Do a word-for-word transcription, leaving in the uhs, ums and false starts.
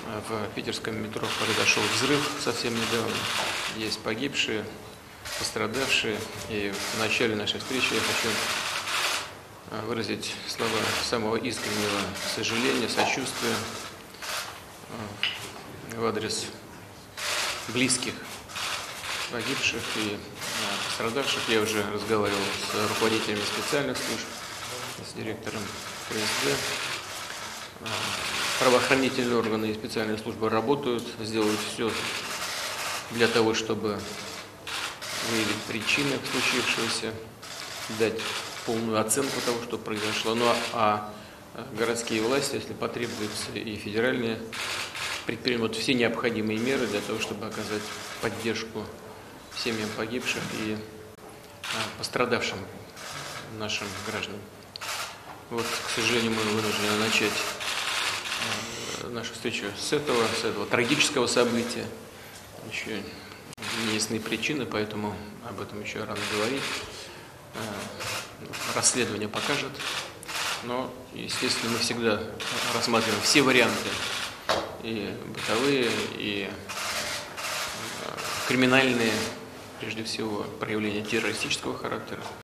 В питерском метро произошел взрыв совсем недавно. Есть погибшие, пострадавшие. И в начале нашей встречи я хочу выразить слова самого искреннего сожаления, сочувствия в адрес близких погибших и пострадавших. Я уже разговаривал с руководителями специальных служб, с директором КСД. Правоохранительные органы и специальные службы работают, сделают все для того, чтобы выявить причины случившегося, дать полную оценку того, что произошло. Ну а городские власти, если потребуется, и федеральные, предпримут все необходимые меры для того, чтобы оказать поддержку семьям погибших и пострадавшим нашим гражданам. Вот, к сожалению, мы вынуждены начать нашу встречу с этого, с этого трагического события. Еще неясны причины, поэтому об этом еще рано говорить. Расследование покажет. Но, естественно, мы всегда рассматриваем все варианты, и бытовые, и криминальные, прежде всего, проявления террористического характера.